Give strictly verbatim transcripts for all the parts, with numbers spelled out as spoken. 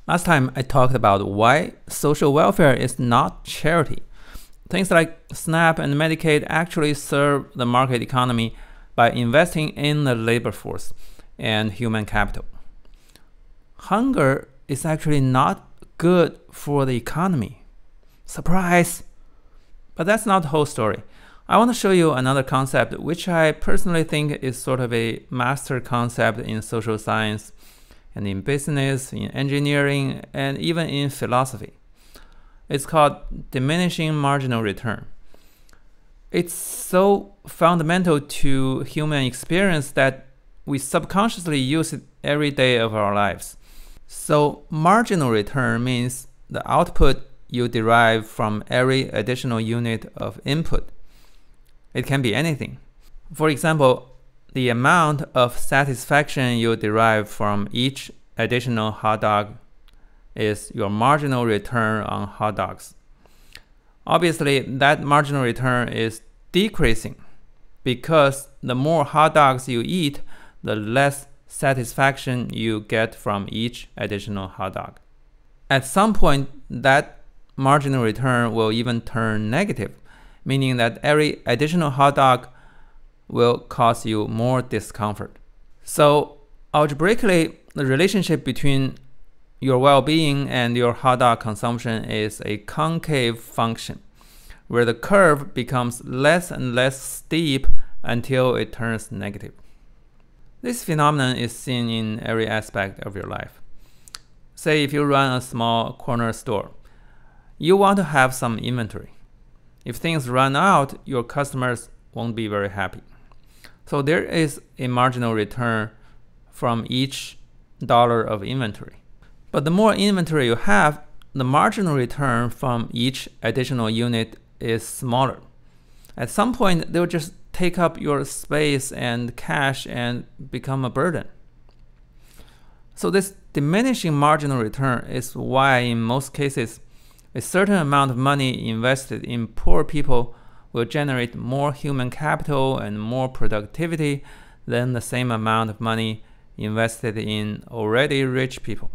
Last time I talked about why social welfare is not charity. Things like SNAP and Medicaid actually serve the market economy by investing in the labor force and human capital. Hunger is actually not good for the economy. Surprise! But that's not the whole story. I want to show you another concept which I personally think is sort of a master concept in social science and in business, in engineering, and even in philosophy. It's called diminishing marginal return. It's so fundamental to human experience that we subconsciously use it every day of our lives. So marginal return means the output you derive from every additional unit of input. It can be anything. For example, the amount of satisfaction you derive from each additional hot dog is your marginal return on hot dogs. Obviously, that marginal return is decreasing because the more hot dogs you eat, the less satisfaction you get from each additional hot dog. At some point, that marginal return will even turn negative, meaning that every additional hot dog will cause you more discomfort. So algebraically, the relationship between your well-being and your hot dog consumption is a concave function, where the curve becomes less and less steep until it turns negative. This phenomenon is seen in every aspect of your life. Say if you run a small corner store, you want to have some inventory. If things run out, your customers won't be very happy. So there is a marginal return from each dollar of inventory. But the more inventory you have, the marginal return from each additional unit is smaller. At some point, they'll just take up your space and cash and become a burden. So this diminishing marginal return is why in most cases, a certain amount of money invested in poor people will generate more human capital and more productivity than the same amount of money invested in already rich people.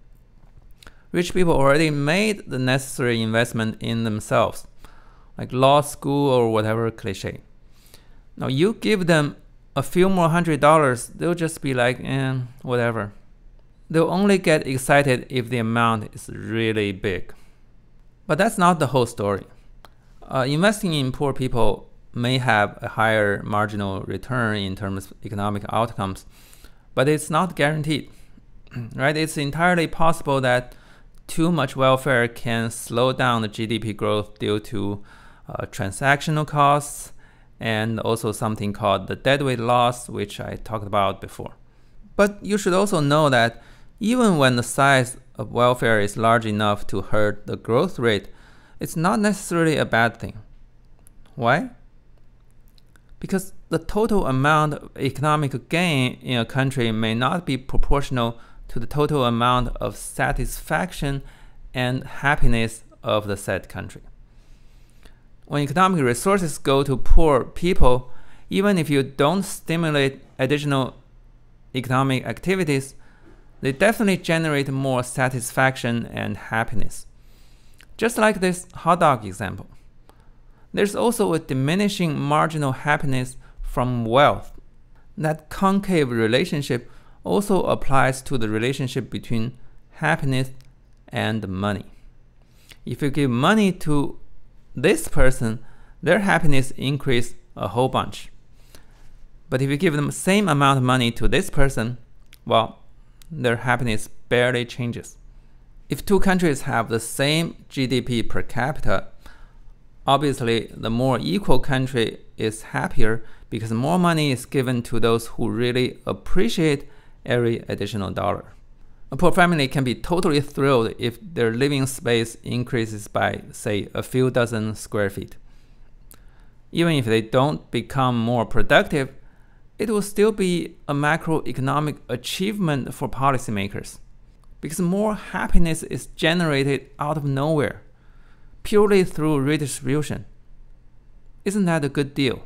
Rich people already made the necessary investment in themselves, like law school or whatever cliche. Now you give them a few more hundred dollars, they'll just be like, eh, whatever. They'll only get excited if the amount is really big. But that's not the whole story. Uh, investing in poor people may have a higher marginal return in terms of economic outcomes, but it's not guaranteed, right? It's entirely possible that too much welfare can slow down the G D P growth due to uh, transactional costs and also something called the deadweight loss, which I talked about before. But you should also know that even when the size of welfare is large enough to hurt the growth rate, it's not necessarily a bad thing. Why? Because the total amount of economic gain in a country may not be proportional to the total amount of satisfaction and happiness of the said country. When economic resources go to poor people, even if you don't stimulate additional economic activities, they definitely generate more satisfaction and happiness. Just like this hot dog example. There's also a diminishing marginal happiness from wealth. That concave relationship also applies to the relationship between happiness and money. If you give money to this person, their happiness increases a whole bunch. But if you give them the same amount of money to this person, well, their happiness barely changes. If two countries have the same G D P per capita, obviously the more equal country is happier because more money is given to those who really appreciate every additional dollar. A poor family can be totally thrilled if their living space increases by, say, a few dozen square feet. Even if they don't become more productive, it will still be a macroeconomic achievement for policymakers, because more happiness is generated out of nowhere, purely through redistribution. Isn't that a good deal?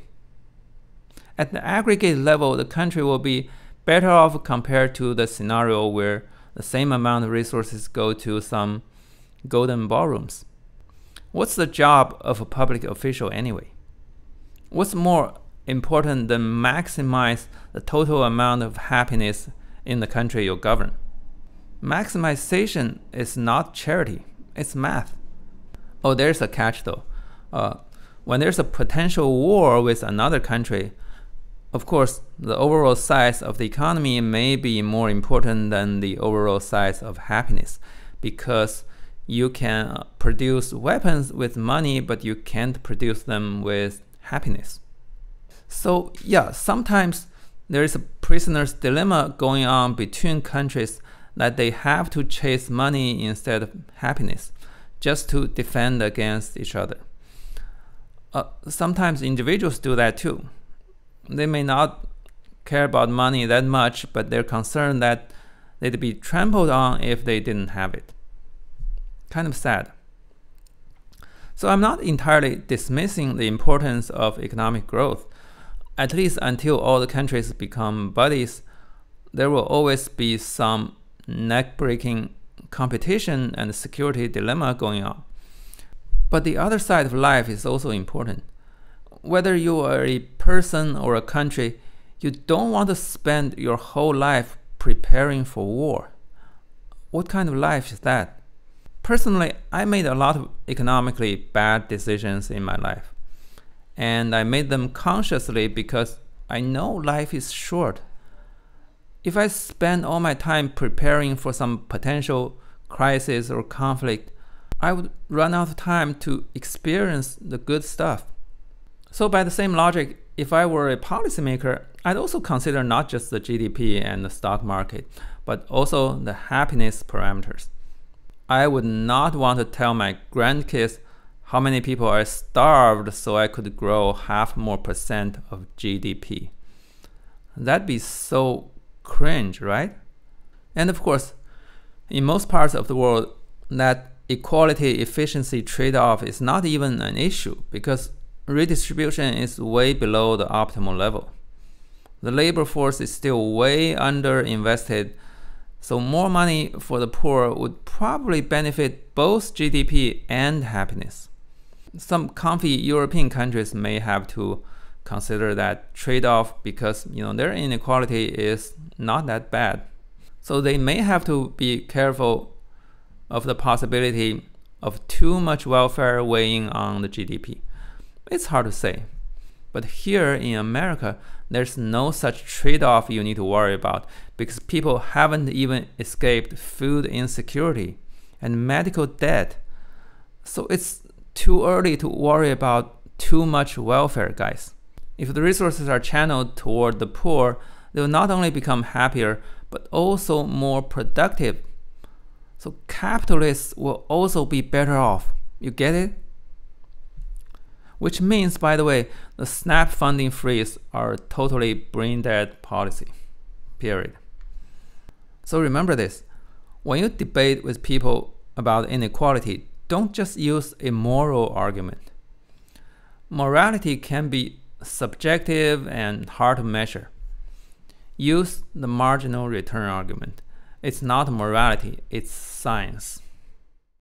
At the aggregate level, the country will be better off compared to the scenario where the same amount of resources go to some golden ballrooms. What's the job of a public official anyway? What's more important than maximize the total amount of happiness in the country you govern? Maximization is not charity, it's math. Oh, there's a catch though. Uh, when there's a potential war with another country, of course, the overall size of the economy may be more important than the overall size of happiness, because you can produce weapons with money, but you can't produce them with happiness. So yeah, sometimes there is a prisoner's dilemma going on between countries that they have to chase money instead of happiness, just to defend against each other. Uh, sometimes individuals do that too. They may not care about money that much, but they're concerned that they'd be trampled on if they didn't have it. Kind of sad. So I'm not entirely dismissing the importance of economic growth. At least until all the countries become buddies, there will always be some neck-breaking competition and security dilemma going on. But the other side of life is also important. Whether you are a person or a country, you don't want to spend your whole life preparing for war. What kind of life is that? Personally, I made a lot of economically bad decisions in my life. And I made them consciously because I know life is short. If I spend all my time preparing for some potential crisis or conflict, I would run out of time to experience the good stuff. So by the same logic, if I were a policymaker, I'd also consider not just the G D P and the stock market, but also the happiness parameters. I would not want to tell my grandkids how many people are starved so I could grow half more percent of G D P. That'd be so cringe, right? And of course, in most parts of the world, that equality efficiency trade-off is not even an issue because redistribution is way below the optimal level. The labor force is still way under-invested, so more money for the poor would probably benefit both G D P and happiness. Some comfy European countries may have to consider that trade-off because you know their inequality is not that bad. So they may have to be careful of the possibility of too much welfare weighing on the G D P. It's hard to say. But here in America, there's no such trade-off you need to worry about because people haven't even escaped food insecurity and medical debt. So it's too early to worry about too much welfare, guys. If the resources are channeled toward the poor, they will not only become happier, but also more productive. So capitalists will also be better off. You get it? Which means, by the way, the SNAP funding freeze are a totally brain-dead policy, period. So remember this, when you debate with people about inequality, don't just use a moral argument. Morality can be subjective and hard to measure. Use the marginal return argument. It's not morality, it's science.